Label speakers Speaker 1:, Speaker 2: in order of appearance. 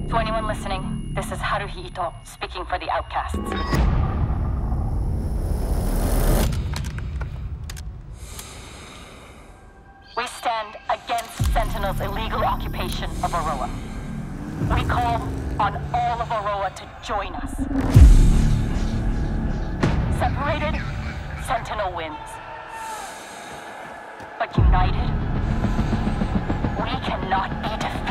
Speaker 1: To anyone listening, this is Haruhito speaking for the outcasts. We stand against Sentinel's illegal occupation of Aroa. We call on all of Aroa to join us. Separated, Sentinel wins. But united, we cannot be defeated.